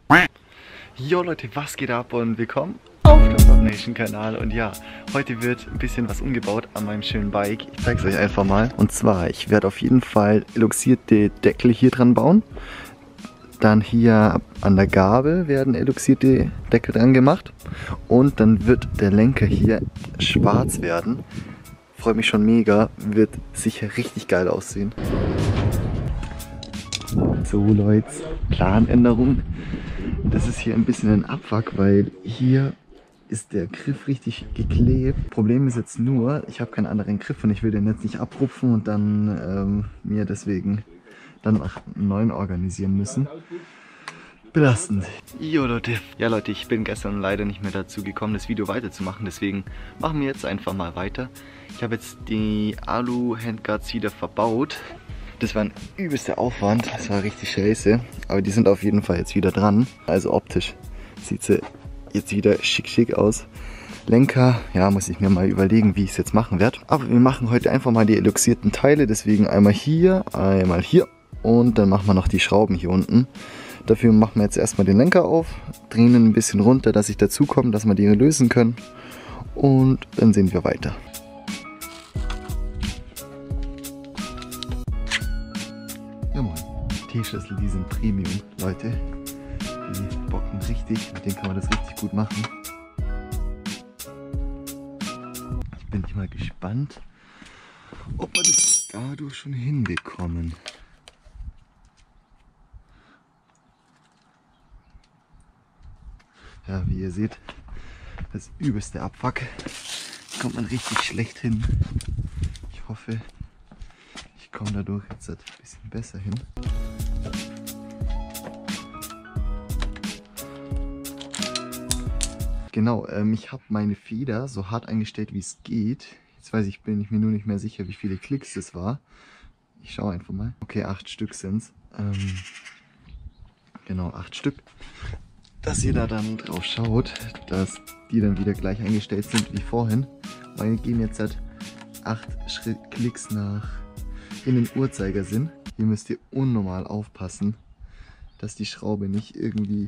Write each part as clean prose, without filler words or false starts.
Jo Leute, was geht ab und willkommen auf dem Rob Nation Kanal. Und ja, heute wird ein bisschen was umgebaut an meinem schönen Bike. Ich zeige es euch einfach mal. Und zwar, ich werde auf jeden Fall eloxierte Deckel hier dran bauen. Dann hier an der Gabel werden eloxierte Deckel dran gemacht. Und dann wird der Lenker hier schwarz werden. Freue mich schon mega, wird sicher richtig geil aussehen. So Leute, Planänderung. Das ist hier ein bisschen ein Abfuck, weil hier ist der Griff richtig geklebt. Problem ist jetzt nur, ich habe keinen anderen Griff und ich will den jetzt nicht abrupfen und dann mir deswegen dann auch einen neuen organisieren müssen. Belastend. Jo Leute. Ja Leute, ich bin gestern leider nicht mehr dazu gekommen, das Video weiterzumachen, deswegen machen wir jetzt einfach mal weiter. Ich habe jetzt die Alu-Handguards wieder verbaut. Das war ein übelster Aufwand, das war richtig scheiße, aber die sind auf jeden Fall jetzt wieder dran. Also optisch sieht sie jetzt wieder schick aus. Lenker, ja, muss ich mir mal überlegen, wie ich es jetzt machen werde. Aber wir machen heute einfach mal die eloxierten Teile, deswegen einmal hier und dann machen wir noch die Schrauben hier unten. Dafür machen wir jetzt erstmal den Lenker auf, drehen ihn ein bisschen runter, dass ich dazu komme, dass wir die lösen können und dann sehen wir weiter. Ja moin, T-Schlüssel, die sind Premium, Leute. Die bocken richtig, mit denen kann man das richtig gut machen. Ich bin mal gespannt, ob wir das dadurch schon hinbekommen. Ja, wie ihr seht, das übelste Abfuck. Kommt man richtig schlecht hin. Ich hoffe, ich komme dadurch jetzt ein bisschen besser hin. Genau, ich habe meine Feder so hart eingestellt, wie es geht. Jetzt bin ich mir nur nicht mehr sicher, wie viele Klicks das war. Ich schaue einfach mal. Okay, 8 Stück sind es. Genau, 8 Stück. Dass ihr da dann drauf schaut, dass die dann wieder gleich eingestellt sind wie vorhin. Meine gehen jetzt halt 8 Klicks in den Uhrzeigersinn. Hier müsst ihr unnormal aufpassen, dass die Schraube nicht irgendwie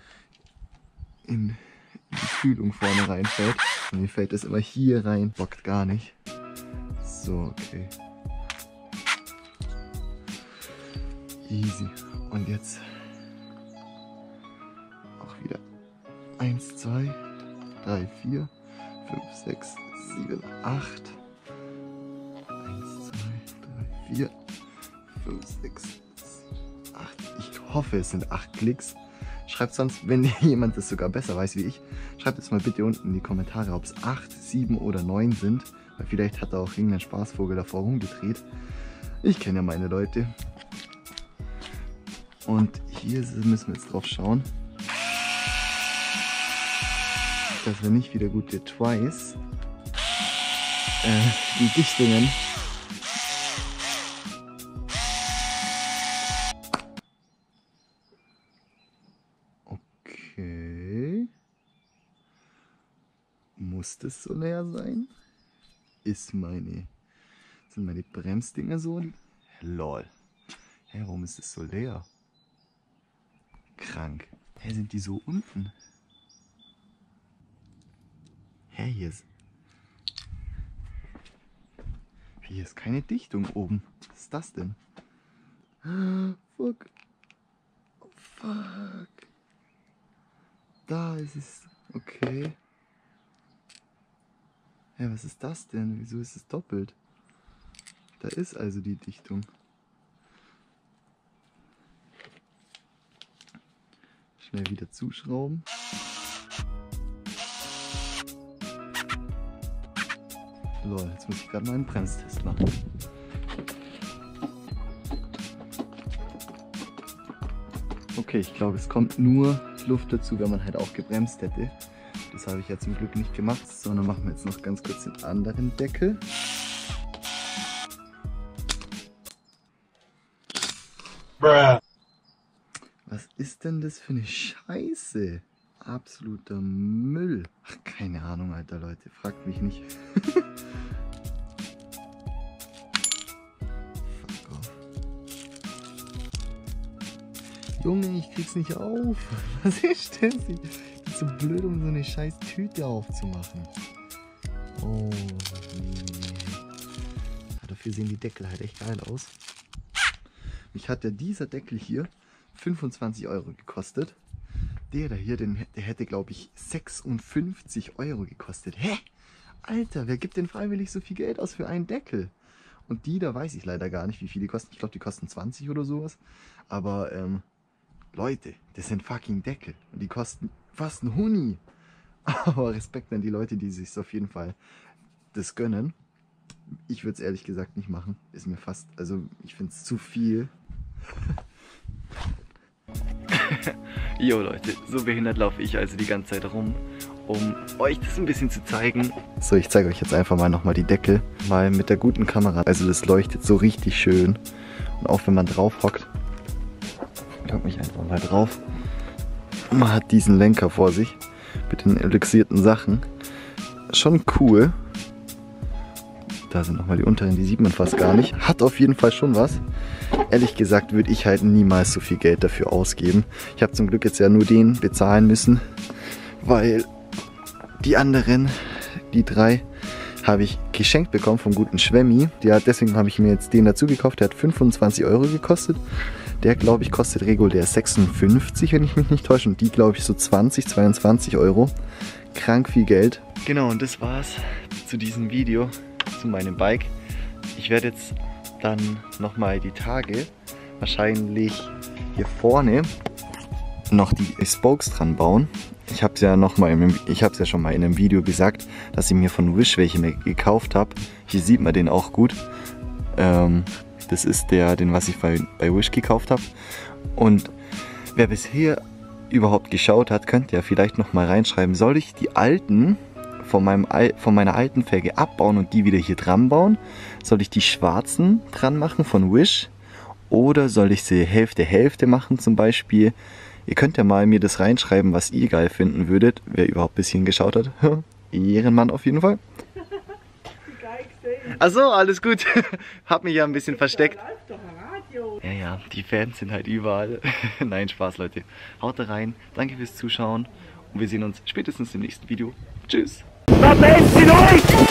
in die Kühlung vorne reinfällt. Und mir fällt das immer hier rein, bockt gar nicht. So, okay. Easy. Und jetzt auch wieder 1, 2, 3, 4, 5, 6, 7, 8. 1, 2, 3, 4, 5, 6, 7, 8. Ich hoffe, es sind 8 Klicks. Schreibt sonst, wenn jemand das sogar besser weiß wie ich, schreibt es mal bitte unten in die Kommentare, ob es 8, 7 oder 9 sind. Weil vielleicht hat da auch irgendein Spaßvogel davor rumgedreht. Ich kenne ja meine Leute. Und hier müssen wir jetzt drauf schauen, dass wir nicht wieder gut Twice die Dichtungen okay. Muss das so leer sein? Sind meine Bremsdinger so? Lol. Hä, warum ist das so leer? Krank. Hä, sind die so unten? Hä, hier ist keine Dichtung oben. Was ist das denn? Fuck. Oh, fuck. Da ist es. Okay. Ja, was ist das denn? Wieso ist es doppelt? Da ist also die Dichtung. Schnell wieder zuschrauben. Lol, jetzt muss ich gerade mal einen Bremstest machen. Okay, ich glaube, es kommt nur Luft dazu, wenn man halt auch gebremst hätte. Das habe ich ja zum Glück nicht gemacht, sondern machen wir jetzt noch ganz kurz den anderen Deckel. Bruh. Was ist denn das für eine Scheiße? Absoluter Müll. Ach, keine Ahnung, Alter, Leute. Fragt mich nicht. Fuck off. Junge, ich krieg's nicht auf. Was ist denn? Ich bin so blöd, um so eine scheiß Tüte aufzumachen. Oh. Ja, dafür sehen die Deckel halt echt geil aus. Mich hat ja dieser Deckel hier 25 Euro gekostet. Der da hier, der hätte glaube ich 56 Euro gekostet. Hä? Alter, wer gibt denn freiwillig so viel Geld aus für einen Deckel? Und die, da weiß ich leider gar nicht, wie viel die kosten. Ich glaube, die kosten 20 oder sowas. Aber, Leute, das sind fucking Deckel. Und die kosten fast ein Huni. Aber Respekt an die Leute, die sich auf jeden Fall das gönnen. Ich würde es ehrlich gesagt nicht machen. Ist mir fast, also ich finde es zu viel. Jo Leute, so behindert laufe ich also die ganze Zeit rum, um euch das ein bisschen zu zeigen. So, ich zeige euch jetzt einfach mal nochmal die Deckel, mal mit der guten Kamera. Also das leuchtet so richtig schön. Und auch wenn man drauf hockt, ich hocke mich einfach mal drauf. Man hat diesen Lenker vor sich mit den elixierten Sachen. Schon cool. Da sind nochmal die unteren, die sieht man fast gar nicht. Hat auf jeden Fall schon was. Ehrlich gesagt würde ich halt niemals so viel Geld dafür ausgeben. Ich habe zum Glück jetzt ja nur den bezahlen müssen, weil die anderen, die 3, habe ich geschenkt bekommen vom guten Schwemmi. Deswegen habe ich mir jetzt den dazu gekauft. Der hat 25 Euro gekostet. Der, glaube ich, kostet regulär 56, wenn ich mich nicht täusche. Und die, glaube ich, so 20, 22 Euro. Krank viel Geld. Genau, und das war's zu diesem Video, zu meinem Bike. Ich werde jetzt dann nochmal die Tage wahrscheinlich hier vorne noch die Spokes dran bauen. Ich habe es ja schon mal in einem Video gesagt, dass ich mir von Wish welche gekauft habe. Hier sieht man den auch gut. Das ist den was ich bei Wish gekauft habe. Und wer bisher überhaupt geschaut hat, könnte ja vielleicht noch mal reinschreiben, soll ich die alten von meiner alten Felge abbauen und die wieder hier dran bauen? Soll ich die schwarzen dran machen von Wish? Oder soll ich sie Hälfte machen zum Beispiel? Ihr könnt ja mal mir das reinschreiben, was ihr geil finden würdet, wer überhaupt ein bisschen geschaut hat. Ehrenmann auf jeden Fall. Achso, alles gut. Hab mich ja ein bisschen versteckt. Ja, die Fans sind halt überall. Nein, Spaß, Leute. Haut rein. Danke fürs Zuschauen. Und wir sehen uns spätestens im nächsten Video. Tschüss.